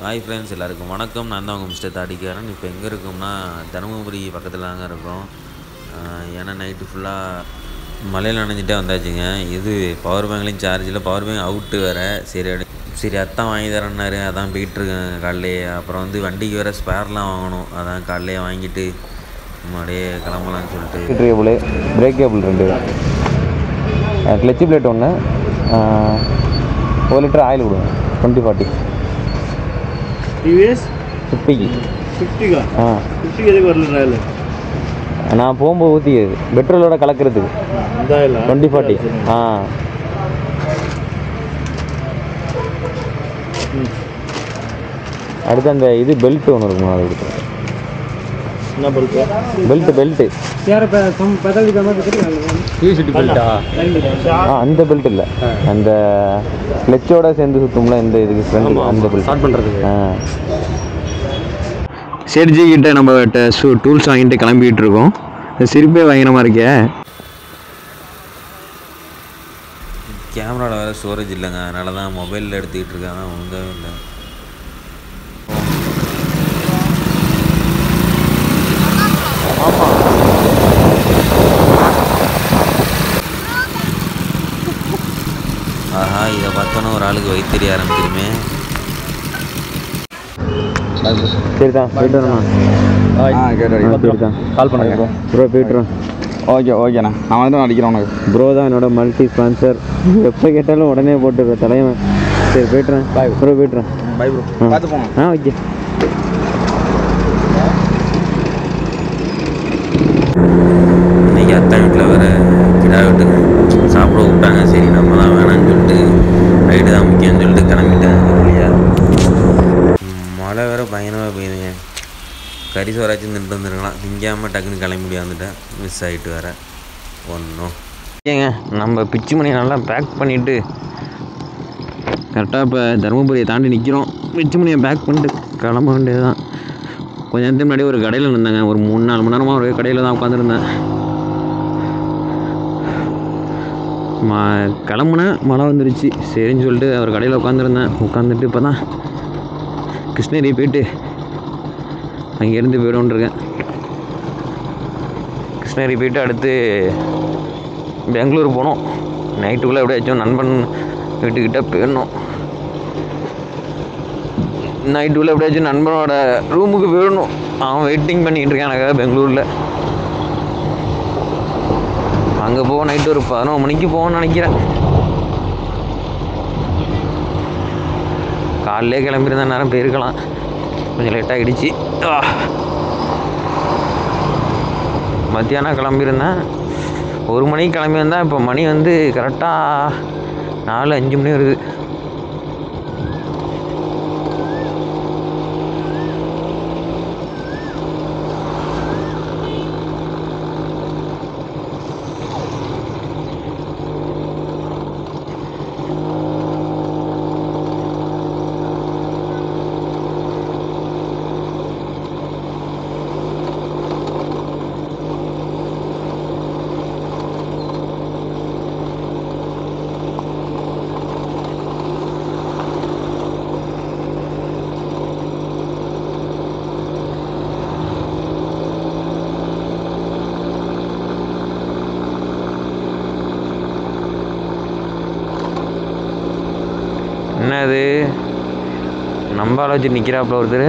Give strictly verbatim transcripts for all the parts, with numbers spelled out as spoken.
Hi friends, எல்லாருக்கும் வணக்கம். நான் தான் உங்கள் மிஸ்டர் தாடிக்காரன். இப்போ எங்கே இருக்கோம்னா தருமபுரி பக்கத்தில் தாங்க இருக்கோம். ஏன்னா நைட்டு ஃபுல்லாக மழையில் நனைஞ்சிட்டே வந்தாச்சுங்க. இது பவர் பேங்க்லேயும் சார்ஜ் இல்லை, பவர் பேங்க் அவுட்டு வேறு. சரி அடி சரி அத்தான் வாங்கி தரேன்னாரு, அதான் போயிட்டுருக்கேன் காலையிலேயே. அப்புறம் வந்து வண்டிக்கு வேறு ஸ்பேர்லாம் வாங்கணும், அதான் காலையிலேயே வாங்கிட்டு அப்படியே கிளம்பலான்னு சொல்லிட்டு. கேபிள் பிரேக் கேபிள் ரெண்டு, கிளச்சி பிளேட் ஒன்று, ஒரு லிட்டர் ஆயில் கொடுங்க. டுவெண்ட்டி ஃபார்ட்டி டிவிஎஸ் ஃபிஃப்டிக்கு ஃபிஃப்டிக்கா? ஆ ஃபிஃப்டிக்கு எதுக்கு ஒரு லிட்டர் ஆயில்? நான் போகும்போது ஊற்றிக்கிறது பெட்ரோலோட கலக்கிறதுக்கு. இந்த ஆயில் டுவெண்ட்டி ஃபார்ட்டி. ஆ அடுத்து அந்த இது பெல்ட் ஒன்று இருக்குமா, அது கொடுத்துருங்க. என்ன பெல்ட்? பெல்ட் பெல்ட்டு யார் பெல்ட்டா? ஆ அந்த பெல்ட் இல்லை, அந்த கிளச்சோட சேர்ந்து சுற்றும்ல இந்த இதுக்கு ஃப்ரெண்ட், அந்த பெல்ட் ஸ்டார்ட் பண்ணுறதுக்கு. ஆ சேட்ஜி கிட்ட நம்ம ஷூ டூல்ஸ் வாங்கிட்டு கிளம்பிட்டு இருக்கோம். சிரிப்பே பயங்கரமாக இருக்கே. கேமராவில் வேறு ஸ்டோரேஜ் இல்லைங்க, அதனால தான் மொபைலில் எடுத்துக்கிட்டு இருக்காங்க. ஒழுங்காகவே இல்லை. ஆஹா, இதை பார்த்தோன்னா ஒரு ஆளுக்கு வயிற்று ஆரம்பிச்சிருமே. சரிதான் போயிட்டு வரணும். ஆ கேட்டு சரிதான் கால் பண்ணுங்க ப்ரோ, போய்ட்டுறோம். ஓகே ஓகேண்ணா, நான் வந்து அடிக்கிறேன் உனக்கு. ப்ரோ தான் என்னோட மல்டி ஸ்பான்சர், எப்போ கேட்டாலும் உடனே போட்டு தலைவன். சரி போய்ட்டுறேன். பாய் ப்ரோ, போய்ட்டுறேன். பை ப்ரோ, பார்த்து போங்க. ஆ ஓகே. இன்றைக்கி அத்தா வீட்டில் வேறு கிடா விட்டு சாப்பிட விட்டாங்க. சரி நம்ம தான் வேணான்னு சொல்லிட்டு ரைடு தான் முக்கியம்னு சொல்லிட்டு கிளம்பிட்டேன். இல்லையா, மழை வேறு பயங்கரமாக பெய்யுதுங்க. கறி சோறாச்சும் நின்று வந்துருக்கலாம், திங்காமல் டக்குன்னு கிளம்பி முடியாந்துட்டேன். மிஸ் ஆகிட்டு வேறு ஒன்றும். ஏங்க நம்ம பிச்சு மணி நல்லா பேக் பண்ணிவிட்டு கரெக்டாக இப்போ தருமபுரியை தாண்டி நிற்கிறோம். பிச்சு மணியை பேக் பண்ணிட்டு கிளம்ப வேண்டியது தான். கொஞ்ச நேரத்துக்கு முன்னாடி ஒரு கடையில் இருந்தாங்க, ஒரு மூணு நாலு மணி நேரமாக ஒரு கடையில் தான் உட்காந்துருந்தேன். மா கிளம்புனேன், மழை வந்துருச்சு. சரின்னு சொல்லிட்டு ஒரு கடையில் உட்காந்துருந்தேன். உட்காந்துட்டு இப்போ தான் கிருஷ்ணகிரி போயிட்டு அங்கேருந்து போய்டுவோன்ருக்கேன். கிருஷ்ணகிரி போயிட்டு அடுத்து பெங்களூர் போகணும். நைட்டுக்குள்ளே எப்படியாச்சும் நண்பன் வீட்டுக்கிட்ட போயிடணும். நைட்டுக்குள்ளே எப்படியாச்சும் நண்பனோட ரூமுக்கு போயிடணும். அவன் வெயிட்டிங் பண்ணிகிட்டு இருக்கான் எனக்காக பெங்களூரில். அங்கே போக நைட்டு ஒரு பதினொரு மணிக்கு போகணும்னு நினைக்கிறேன். காலையிலே கிளம்பியிருந்தேன், நேரம் போயிருக்கலாம், கொஞ்சம் லேட்டாக ஆகிடுச்சு. மத்தியானம் கிளம்பியிருந்தேன், ஒரு மணிக்கு கிளம்பியிருந்தேன். இப்போ மணி வந்து கரெக்டாக நாலு அஞ்சு மணி வருது. என்னது நம்ம ஆளை வச்சு நிற்கிறாப்புல ஒருத்தர்.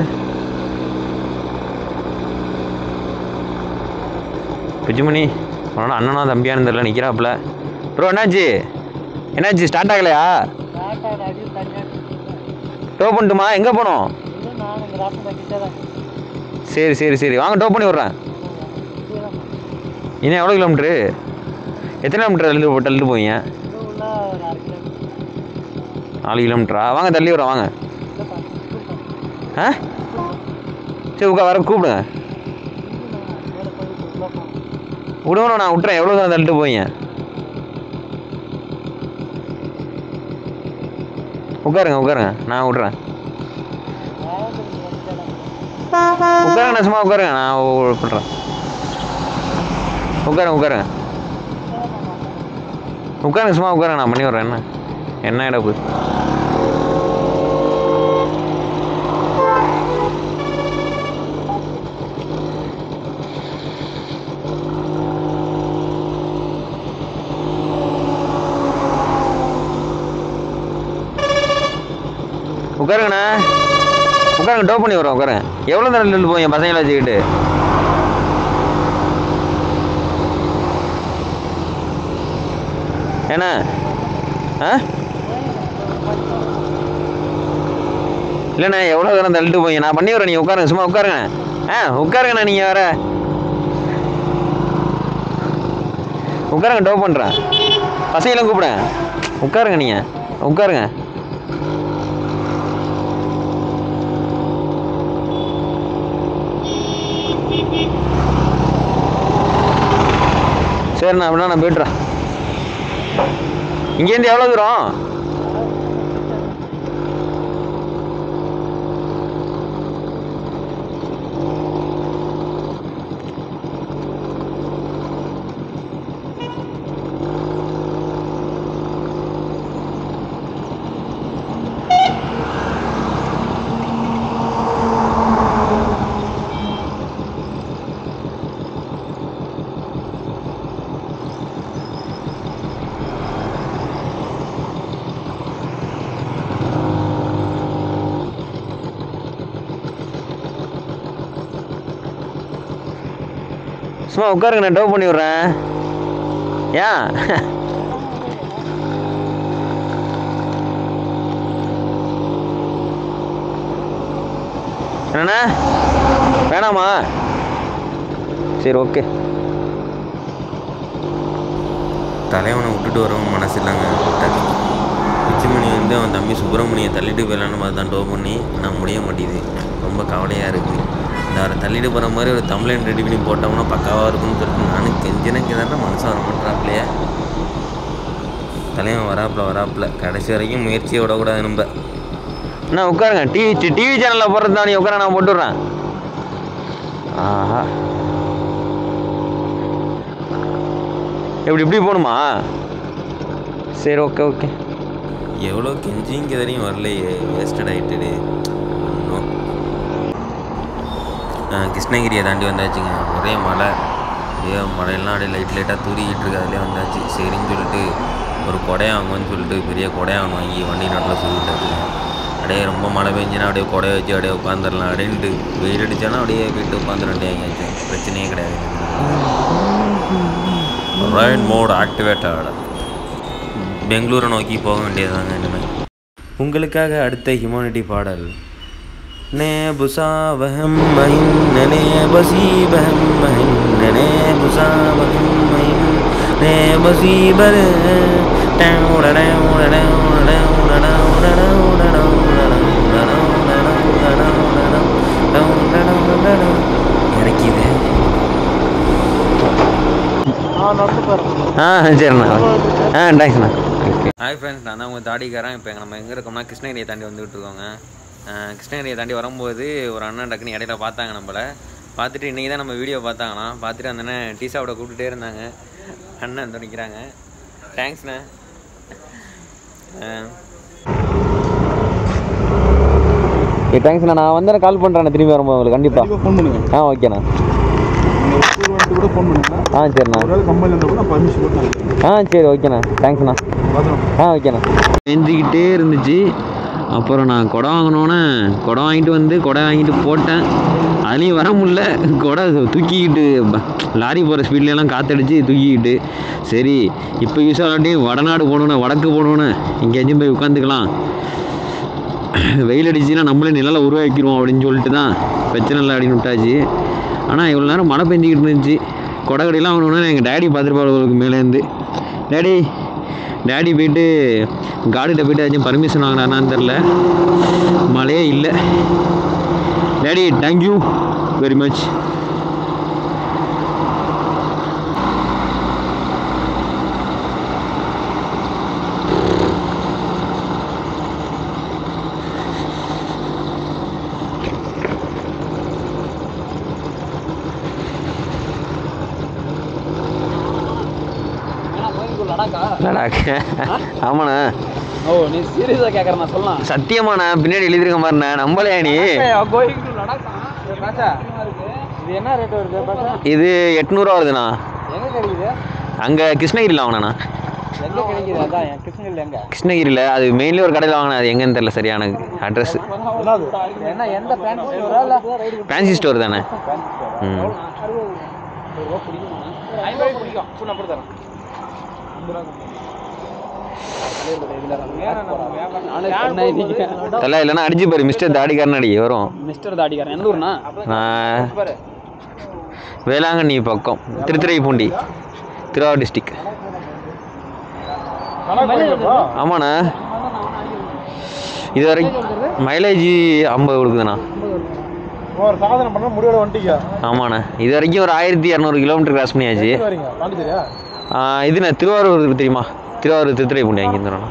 பிச்சுமணி உன்னோட அண்ணனா தம்பியானு தெரியல, நிற்கிறாப்புல. ப்ரோ என்னாச்சு என்னாச்சு ஸ்டார்ட் ஆகலையா? டோ பண்ணட்டுமா? எங்கே போகணும்? சரி சரி சரி வாங்க, டோ பண்ணி விட்றேன். இன்னும் எவ்வளோ கிலோமீட்ரு, எத்தனை கிலோமீட்டர் தள்ளி தள்ளிட்டு போவீங்க? நாலு கிலோமீட்டரா? வாங்க தள்ளி விட்றேன் வாங்க. ஆ சரி உட்கா வர கூப்பிடுங்க. விடுவோம், நான் விட்டுறேன். எவ்வளோ தூரம் தள்ளிட்டு போவீங்க? உட்காருங்க உட்காருங்க, நான் விட்றேன். உட்காருங்க, சும்மா உட்காருங்க, நான் விட்றேன். உட்காருங்க உட்காருங்க உட்காருங்க சும்மா உட்காருங்க, நான் பண்ணி விட்றேன். என்ன என்ன இடப்பு உட்காருங்கண்ணா உட்காருங்க டோ பண்ணி வரோம் உட்காருங்க எவ்வளோ நேரம் நின்று போய் என் பசங்களை வச்சுக்கிட்டு ஏண்ணா ஆ இல்லைண்ணா எவ்வளோ நேரம் தள்ளிட்டு போய் நான் பண்ணி வரேன் நீங்கள் உட்காருங்க சும்மா உட்காருங்க ஆ உட்காருங்கண்ணா நீங்கள் வேற உட்காருங்க டோ பண்ணுறேன் பசங்களாம் கூப்பிடுங்க உட்காருங்க நீங்கள் உட்காருங்க சரிண்ணா அப்படின்னா நான் போய்ட்டுறேன் இங்கேருந்து எவ்வளோ தூரம் சும்மா உட்காருங்க நான் டோ பண்ணி விட்றேன் ஏன் என்னண்ணா வேணாமா சரி ஓகே தலைவனை விட்டுட்டு வரவும் மனசு இல்லைங்க உச்சிமணி வந்து அவன் தம்பி சுப்பிரமணியை தள்ளிட்டு போயிடலான்னு பார்த்து தான் டோ பண்ணி நான் முடிய மாட்டேது ரொம்ப கவலையாக இருக்குது இந்த அவரை தள்ளிட்டு போகிற மாதிரி ஒரு தமிழன் ரெடி பண்ணி போட்டோம்னா பக்காவாக இருக்குன்னு சொல்லிட்டு நானும் கெஞ்சினக்கு தானே மனசு வர மாட்டாப்லையே தலைவன் வராப்பில் வராப்பில் கடைசி வரைக்கும் முயற்சியை விடக்கூடாது நம்ம அண்ணா உட்காருங்க டிவி டிவி சேனலில் போடுறது தான் நீ உட்கார நான் போட்டுடுறேன் ஆஹா எப்படி இப்படி போகணுமா சரி ஓகே ஓகே எவ்வளோ கெஞ்சிங்க தெரியும் வரலையே வேஸ்டட் ஆகிட்டுடு இன்னும் கிருஷ்ணகிரியை தாண்டி வந்தாச்சுங்க ஒரே மழை அப்படியே மழையெல்லாம் அப்படியே லைட் லைட்டாக தூரிக்கிட்டு இருக்கு அதிலே வந்தாச்சு சரின்னு சொல்லிட்டு ஒரு கொடையை வாங்குவோன்னு சொல்லிட்டு பெரிய கொடையை அவன் வாங்கி வண்டி நாட்டில் சொல்லிட்டாச்சுங்க அப்படியே ரொம்ப மழை பெஞ்சுன்னா அப்படியே கொடையை வச்சு அப்படியே உட்காந்துடலாம் அப்படின்ட்டு வெயில் அடித்தானா அப்படியே போயிட்டு உட்காந்துட்டு எங்கேயாச்சும் பிரச்சனையே கிடையாது ரெயின் மோட் ஆக்டிவேட்டட் பெங்களூரை நோக்கி போக வேண்டியதாங்க இனிமேல் உங்களுக்காக அடுத்த ஹியூமனிட்டி பாடல் நே புசா வஹம் மஹின் நே பசி பஹம் மஹின் நே புசா வஹம் மஹின் நே பசி பர் இறக்கிது ஆ சரிண்ணா ஆ தேங்க்ஸ்ண்ணா ஹாய் ஃப்ரெண்ட்ஸ் நான் தான் உங்கள் தாடிக்காரன் இப்போ நம்ம எங்கே இருக்கோம்னா கிருஷ்ணகிரியை தாண்டி வந்துகிட்டு இருக்கோங்க கிருஷ்ணகிரியை தாண்டி வரும்போது ஒரு அண்ணன் டக்குன்னு இடையில பார்த்தாங்க நம்மளை பார்த்துட்டு இன்றைக்கி தான் நம்ம வீடியோ பார்த்தாங்கண்ணா பார்த்துட்டு அந்த அண்ணன் டீ சாப்பிட கூப்பிட்டுட்டே இருந்தாங்க அண்ணன் வந்து நிற்கிறாங்க தேங்க்ஸ்ண்ணே ஓகே தேங்க்ஸ்ண்ணா நான் வந்து கால் பண்ணுறேண்ணா திரும்பி வரும்போது உங்களுக்கு கண்டிப்பாக ஃபோன் பண்ணுங்க ஆ ஓகேண்ணா கூட ஃபோன் பண்ணுங்க ஆ சரிண்ணா கம்பெனியில் இருந்தால் கூட பர்மிஷன் கொடுத்தாங்க ஆ சரி ஓகேண்ணா தேங்க்ஸ்ண்ணா ஆ ஓகேண்ணா எந்திக்கிட்டே இருந்துச்சு அப்புறம் நான் குடம் வாங்கினோன்னே குடம் வாங்கிட்டு வந்து குடம் வாங்கிட்டு போட்டேன் அதுலேயும் வர முடியல குடை தூக்கிக்கிட்டு லாரி போகிற ஸ்பீட்லலாம் காற்றடிச்சு தூக்கிக்கிட்டு சரி இப்போ யூஸ் ஆகாட்டி வடநாடு போகணுன்னு வடக்கு போகணுன்னு எங்கேயாச்சும் போய் உட்காந்துக்கலாம் வெயில் அடிச்சுன்னா நம்மளே நிழலை உருவாக்கிடுவோம் அப்படின்னு சொல்லிட்டு தான் பிரச்சனை இல்லை அப்படின்னு விட்டாச்சு ஆனால் இவ்வளோ நேரம் மழை பெஞ்சிக்கிட்டு இருந்துச்சு கொடை கடையெல்லாம் வாங்கணுன்னா எங்கள் டேடி பார்த்துருப்பாரு மேலேருந்து டேடி டேடி போயிட்டு கார்டுகிட்ட போய்ட்டு ஏதாச்சும் பர்மிஷன் வாங்கினான்னு தெரில மழையே இல்லை daddy thank you very much Ladakh ஆமாண்ணா ஓ நீ சீரியஸா கேக்குற நான் சொல்லலாம் சத்தியமாண்ணா பின்னாடி எழுதிருக்க மாதிரிண்ணா நம்பலையா நீ இது என்ன ரேட் வருது பாசா இது எட்நூறுவா வருதுண்ணா எங்க கிடைக்குது அங்கே கிருஷ்ணகிரியில் வாங்கினேண்ணா எங்கே கிடைக்குது அதான் என் கிருஷ்ணகிரியில் எங்கே கிருஷ்ணகிரியில் அது மெயின்லி ஒரு கடையில் வாங்கினேன் அது எங்கேன்னு தெரியல சரியான அட்ரஸ். என்ன எந்த ஃபேன்சி ஸ்டோரா இல்லை ஃபேன்சி ஸ்டோர் தானே. ம் பிடிக்கும் சுண்ணா போட்டு தரேன். தலை இல்லைன்னா அடிச்சு பாரு மிஸ்டர் தாடிக்காரன் அடி வரும். மிஸ்டர் தாடிக்காரன் எந்த ஊர்னா? நான் வேளாங்கண்ணி பக்கம் திருத்துறைப்பூண்டி திருவாரூர் டிஸ்ட்ரிக். ஆமாண்ணா இது வரைக்கும் மைலேஜ் ஐம்பது கொடுக்குதுண்ணா. ஒரு சாதனை பண்ண முடியோட வந்துட்டீங்க. ஆமாண்ணா இது வரைக்கும் ஒரு ஆயிரத்தி இரநூறு கிலோமீட்டர் கிராஸ் பண்ணியாச்சு. இதுண்ணா திருவாரூர் தெரியுமா? திருவாரூர் திருத்துறைப்பூண்டி அங்கேருந்து வரணும்.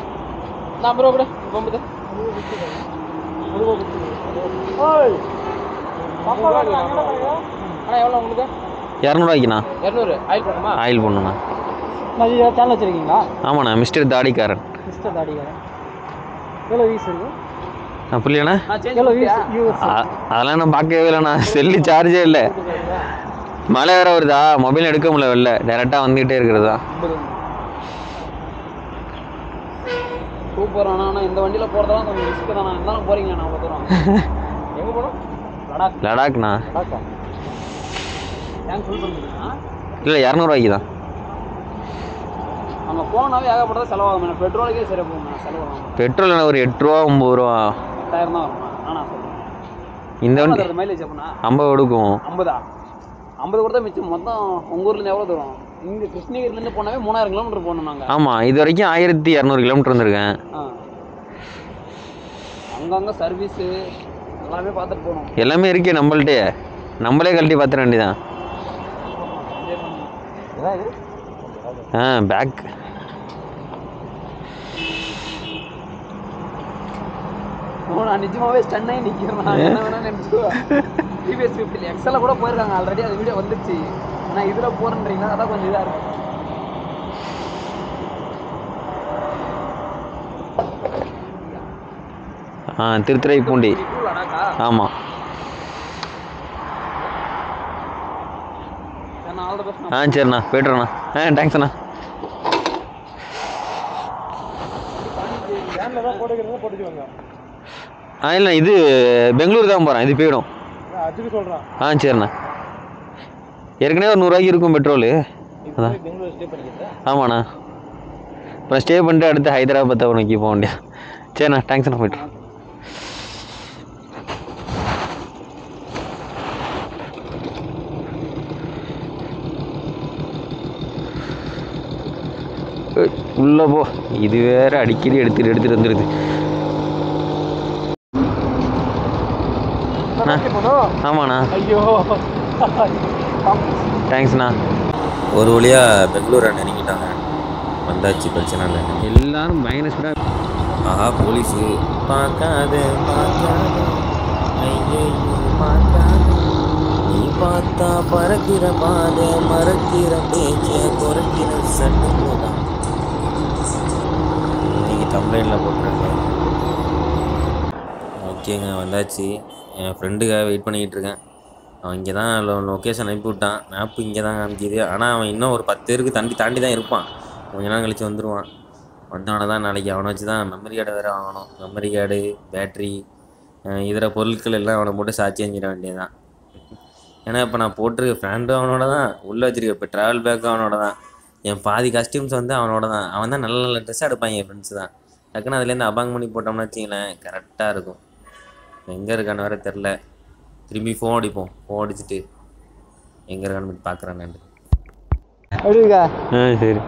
இரநூறுவாய்க்குண்ணா ஆயில் போடணுண்ணா. சேனல் வச்சிருக்கீங்களா? ஆமாண்ணா மிஸ்டர் தாடிக்காரன். மிஸ்டர் தாடிக்காரன் எவ்வளோ வீஸ் இருக்கு? ஆ புரியலண்ணா எவ்வளோ வீஸ்? அதெல்லாம் நான் பார்க்கவே இல்லைண்ணா. செல்லு சார்ஜே இல்லை. மழை வேற வருதா மொபைல் எடுக்க முடியல வெளில டேரெக்டாக வந்துக்கிட்டே இருக்கிறதா. சூப்பர் அண்ணா. ஆனால் இந்த வண்டியில் போகிறதெல்லாம் கொஞ்சம் ரிஸ்க்கு தானே. இருந்தாலும் போகிறீங்க நான் தூரம் எங்கே போகிறோம்? லடாக். லடாக்ண்ணா. லடாக்கா டேங்க் ஃபுல் பண்ணிக்கிறீங்களா? இல்லை இரநூறுவாய்க்கு தான். அங்கே போனாவே ஏகப்பட்டதாக செலவாகும். பெட்ரோலுக்கே சரி போகுங்க செலவாகும். பெட்ரோல் ஒரு எட்டு ரூபா ஒம்பது ரூபா எட்டாயிரம் தான் வரும். ஆனால் சொல்லுங்கள் இந்த வண்டி மைலேஜ் எப்படின்னா ஐம்பது கொடுக்கும். ஐம்பதா? ஐம்பது கொடுத்தா மிச்சம். மொத்தம் உங்கள் ஊர்லேருந்து எவ்வளோ தூரம்? இங்கே கிருஷ்ணகிரிலேருந்து போனாவே மூணாயிரம் கிலோமீட்டர் போகணும் நாங்கள். ஆமாம் இது வரைக்கும் ஆயிரத்தி இரநூறு கிலோமீட்டர் வந்திருக்கேன். ஆ அங்கங்கே சர்வீஸு எல்லாமே பார்த்துட்டு போகணும். எல்லாமே இருக்கே நம்மள்ட்டே. நம்மளே கழட்டி பார்த்துட வேண்டியதான். ஆ பேக் நான் நிஜமாவே ஸ்டன் ஆகி நிற்கிறேன். நான் என்ன வேணாலும் நினச்சிக்குவேன். டிவிஎஸ் ஃபிஃப்டியில் எக்ஸலில் கூட போயிருக்காங்க ஆல்ரெடி. அது வீடியோ வந்துடுச்சு. ஆனால் இதில் போகிறேன்றீங்கன்னா அதான் கொஞ்சம் இதாக இருக்கும். ஆ திருத்துறைப்பூண்டி. ஆமாம் ஆ சரிண்ணா போய்ட்டுறேண்ணா. ஆ தேங்க்ஸ்ண்ணா. ஆ இல்லை இது பெங்களூர் தான் போகிறேன். இது போயிடும். ஆ சரிண்ணா. ஏற்கனவே ஒரு நூறுரூவாய்க்கு இருக்கும் பெட்ரோலு. அதான் ஆமாண்ணா. அப்புறம் ஸ்டே பண்ணிட்டு அடுத்து ஹைதராபாத்தை நோக்கி போக வேண்டியா. சரிண்ணா தேங்க்ஸ்ண்ணா போய்ட்டு. உள்ள போ. இது வேற அடிக்கடி எடுத்துட்டு எடுத்துட்டு வந்துடுது. ஆமாண்ணா. ஐயோ தேங்க்ஸ்ண்ணா. ஒரு வழியாக பெங்களூரை நெருங்கிட்டாங்க. வந்தாச்சு பிரச்சனை இல்லை. எல்லாரும் பயங்கர ஸ்பீடாக. ஆஹா போலீஸு பார்க்காத பார்க்காத ஐயோ பார்க்காத நீ பார்த்தா பறக்கிற பாத மறக்கிற பேச்ச குறைக்கிற சட்டம் நீங்கள் கம்ப்ளைண்டில் போட்டுருங்க. ஓகேங்க வந்தாச்சு. என் ஃப்ரெண்டுக்காக வெயிட் பண்ணிக்கிட்டு இருக்கேன். அவன் இங்கே தான் லொ லொக்கேஷன் அனுப்பி விட்டான். மேப்பு இங்கே தான் காமிக்கிது. ஆனால் அவன் இன்னும் ஒரு பத்து பேருக்கு தாண்டி தாண்டி தான் இருப்பான். கொஞ்ச நாள் கழிச்சு வந்துடுவான். வந்தவனை தான் நாளைக்கு அவனை வச்சு தான் மெமரி கார்டை வேறு வாங்கணும். மெமரி கார்டு பேட்ரி இதர பொருட்கள் எல்லாம் அவனை போட்டு சாட்சி அஞ்சிட வேண்டியதான். ஏன்னா இப்போ நான் போட்டிருக்க ஃப்ரெண்டும் அவனோட தான். உள்ளே வச்சுருக்க இப்போ ட்ராவல் பேக்கும் அவனோட தான். என் பாதி கஸ்டியூம்ஸ் வந்து அவனோட தான். அவன் தான் நல்ல நல்ல ட்ரெஸ்ஸாக எடுப்பான். என் ஃப்ரெண்ட்ஸ் தான். டக்குன்னு அதுலேருந்து அபாங் பண்ணி போட்டோம்னா வச்சிங்களேன் கரெக்டாக இருக்கும். எங்கே இருக்கான்னு வேறு தெரில. திரும்பி ஃபோன் அடிப்போம். ஃபோன் அடிச்சுட்டு எங்கே இருக்கான்னு போய் பார்க்குறேன் நான். எப்படிக்கா? ஆ சரி.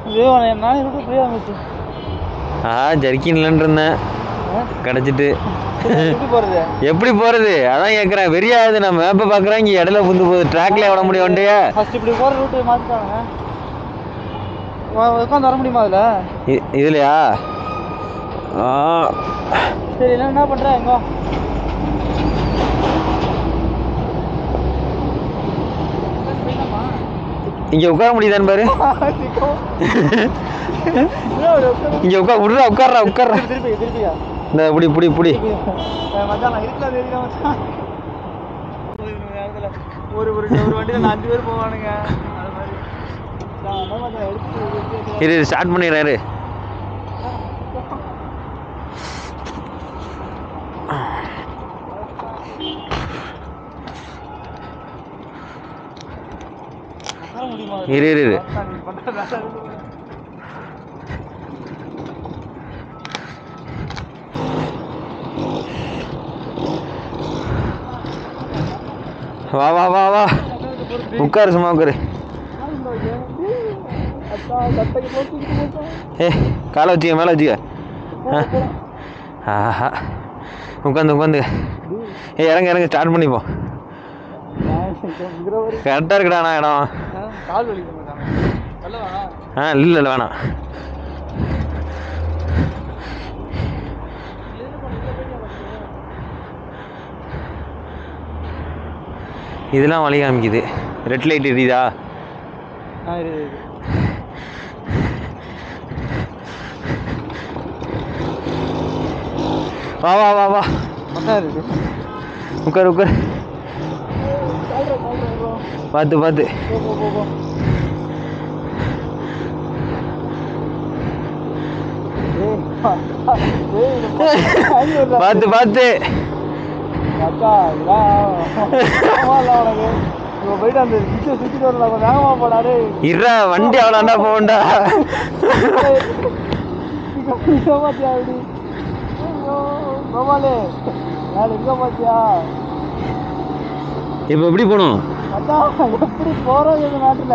ஆ ஜர்க்கின் இல்லைன்னு இருந்தேன் கிடச்சிட்டு. எப்படி போகிறது அதான் கேட்குறேன். வெறியாது நான் மேப்பை பார்க்குறேன். இங்கே இடையில புந்து போகுது. ட்ராக்ல விட முடியும் வண்டியா? ஃபர்ஸ்ட் இப்படி போகிற ரூட்டு மாற்றிட்டாங்க. உட்காந்து வர முடியுமா அதில்? இதுலையா? ஆ சரி இல்லை என்ன பண்ணுறேன் எங்கோ இங்கே உட்கார முடியுதான்னு பாரு. இங்கே உட்கா விட்றா உட்கார்றா உட்கார்றா. திருப்பி திருப்பியா இந்த புடி புடி புடி. மச்சான் நான் இருக்கலாம் தெரியுதா மச்சான்? ஒரு ஒரு ஒரு வண்டியில் நான் அஞ்சு பேர் போவானுங்க. அது மாதிரி இரு ஸ்டார்ட் பண்ணிடுறாரு. இரு இரு இரு வா வா வா வா உட்காரு சும்மா உட்காரு. ஏ காலை வச்சுக்க மேலே வச்சுக்க. ஆஹா உட்காந்து உட்காந்து. ஏ இறங்க இறங்க ஸ்டார்ட் பண்ணிப்போம். கரெக்டாக இருக்குடாண்ணா இடம். ஆ இல்லை இல்லை வேணாம். இதெல்லாம் வழி காமிக்குது. ரெட் லைட் எரியுதா? வா வா வா வா உட்கார் உட்கார். பார்த்து பார்த்து பார்த்து பார்த்து. இறா வண்டி அவ்வளோண்டா போண்டா. இப்ப எப்படி போனோம்? எப்படி போறோம் இந்த நாட்டுல?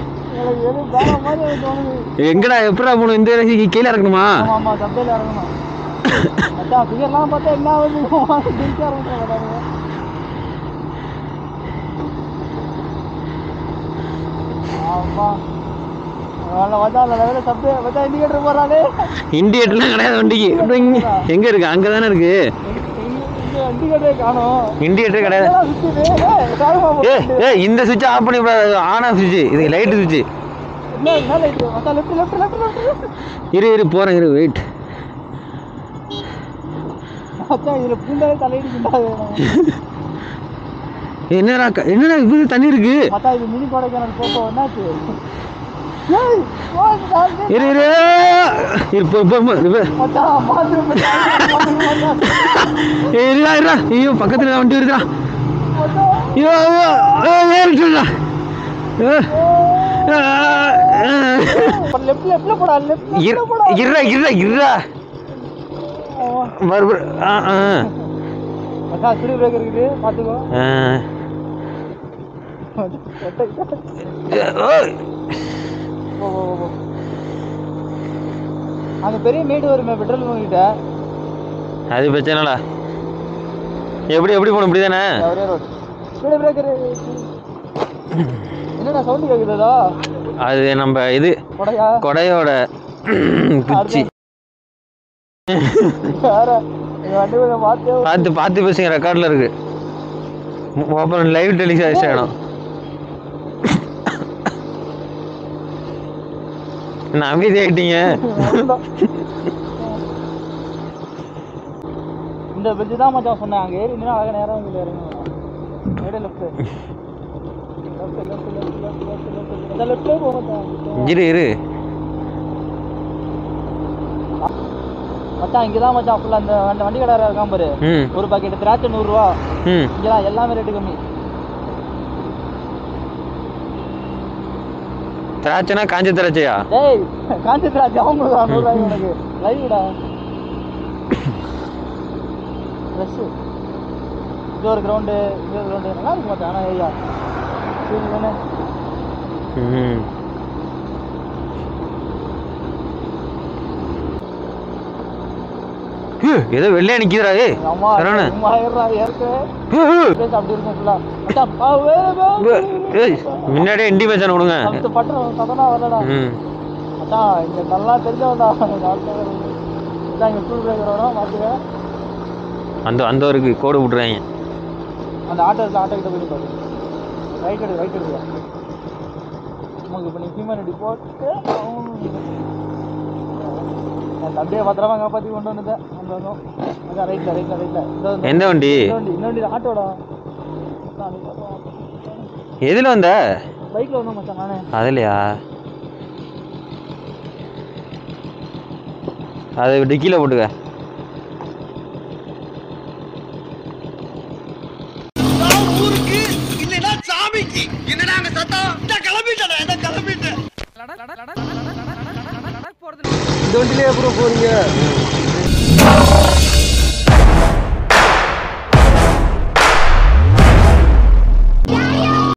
எங்கடா எப்படா போகணும்? இந்த கீழே இறக்கணுமா? ஆமா சந்தையில இறங்கணும். அதான் பிகர்லாம் பார்த்தா என்ன ஆகுது? இண்டிகேட்டர்லாம் கிடையாது வண்டிக்கு. எங்க இருக்கு? அங்கதானே இருக்கு இண்டிகேட்டர் கிடையாது. ஏ ஏ இந்த சுவிட்ச் ஆஃப் பண்ணி ஆன் ஆஃப் சுவிட்ச். இது லைட் சுவிட்ச். இரு இரு போறேன் இரு வெயிட். என்னடா என்னடா இது தண்ணி இருக்கு? இரு இரு இருடா இருடா. ஐயோ பக்கத்துல வண்டி வருதா? ஐயோ ஏறிட்டுடா. இருடா இருடா இருடா மறுபடியும். ஆ ஆ ஸ்பீடு பிரேக்கர் இருக்குது பார்த்துக்கோ. அந்த பெரிய மேடு வருமே பெட்ரோல் பங்க் கிட்ட. அது பிரச்சனைடா. எப்படி எப்படி போகணும்? இப்படி தானே ஒரே ரோட். ஸ்பீடு பிரேக்கர் என்னடா சவுண்ட் கேக்குதா? அது நம்ம இது கொடையா கொடையோட குச்சி. பார்த்து பார்த்து பேசுங்க. ரெக்கார்டில் இருக்கு. அப்புறம் லைவ் டெலிகாஸ்ட் ஆகிடும். என்ன அமைதி ஆகிட்டீங்க? இந்த பெஞ்சு தான் மச்சான் சொன்னேன். அங்கே ஏறி இன்னும் அழகாக நேரம் வந்து இறங்கணும். இரு இரு மச்சான். இங்கதான் மச்சான் ஃபுல்லா அந்த அந்த வண்டி கடை இருக்கான் பாரு. ஒரு பாக்கெட் திராட்சை நூறு ரூபா. இங்கதான் எல்லாமே ரேட்டு கம்மி. திராட்சைனா காஞ்ச திராட்சையா? டேய் காஞ்ச திராட்சை அவங்களுக்கு நூறு ரூபாய் உனக்கு லைவ்டா. ஃப்ரெஷ். இது ஒரு கிரவுண்டு இது ஒரு கிரவுண்டு நல்லா இருக்கு மச்சான். ஆனால் ஐயா சரி தானே. ம் ஏதோ வெள்ளையா நிக்குதுடா. ஏய் சரவண முன்னாடியே இண்டிமேஷன் கொடுங்க. அந்த அந்த ஒரு கோடு விட்டுறாங்க. அந்த ஆட்டோ இருக்கு. ஆட்டோ கிட்ட போய் பாரு. ரைட் எடு ரைட் எடுங்க. நமக்கு இப்போ நீ ஹியூமனிட்டி போட்டு அப்படியே பத்திரமா காப்பாற்றி கொண்டு வந்துட்டேன். அந்த வந்தோம் அதான் ரைட்டில் ரைட்டில் ரைட்டில். எந்த வண்டி? வண்டி இந்த வண்டி ஆட்டோடா. எதில் வந்த? பைக்கில் வந்தோம் மச்சான் நானே. அதுலையா? அதை டிக்கியில் போட்டுக்க. இந்த வண்டியிலே அப்புறம் போறீங்க.